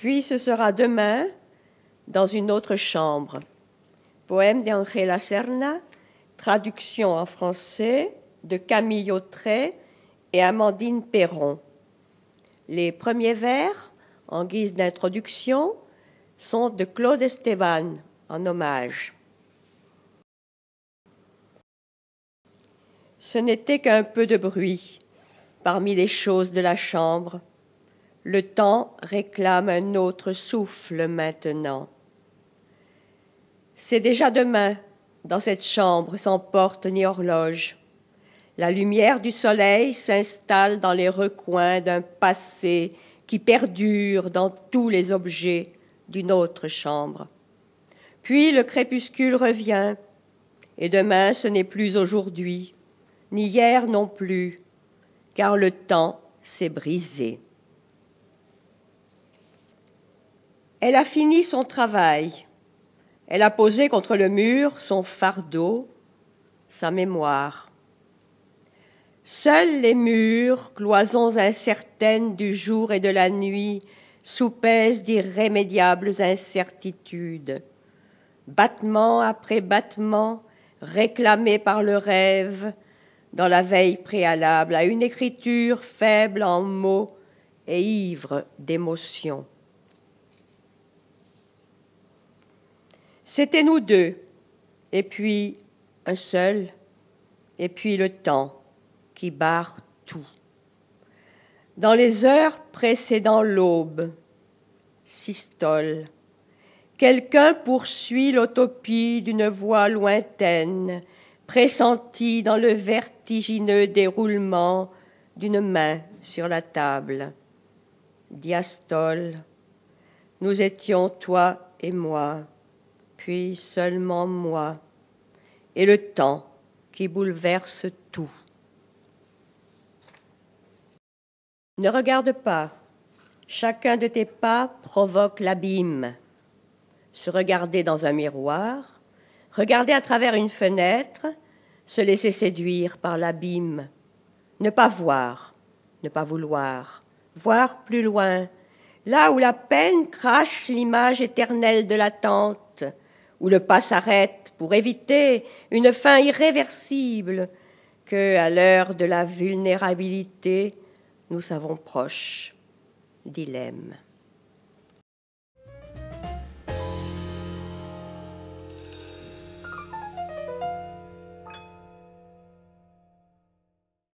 Puis ce sera demain dans une autre chambre. Poème d'Angela Serna, traduction en français de Camille Autrey et Amandine Perron. Les premiers vers, en guise d'introduction, sont de Claude Esteban, en hommage. Ce n'était qu'un peu de bruit parmi les choses de la chambre. Le temps réclame un autre souffle maintenant. C'est déjà demain, dans cette chambre sans porte ni horloge. La lumière du soleil s'installe dans les recoins d'un passé qui perdure dans tous les objets d'une autre chambre. Puis le crépuscule revient, et demain ce n'est plus aujourd'hui, ni hier non plus, car le temps s'est brisé. Elle a fini son travail. Elle a posé contre le mur son fardeau, sa mémoire. Seuls les murs, cloisons incertaines du jour et de la nuit, soupèsent d'irrémédiables incertitudes. Battement après battement, réclamés par le rêve, dans la veille préalable à une écriture faible en mots et ivre d'émotion. C'était nous deux, et puis un seul, et puis le temps qui barre tout. Dans les heures précédant l'aube, systole, quelqu'un poursuit l'autopie d'une voix lointaine, pressentie dans le vertigineux déroulement d'une main sur la table. Diastole, nous étions toi et moi, puis seulement moi, et le temps qui bouleverse tout. Ne regarde pas, chacun de tes pas provoque l'abîme. Se regarder dans un miroir, regarder à travers une fenêtre, se laisser séduire par l'abîme. Ne pas voir, ne pas vouloir, voir plus loin, là où la peine crache l'image éternelle de l'attente, où le pas s'arrête pour éviter une fin irréversible que, à l'heure de la vulnérabilité, nous savons proche, dilemme.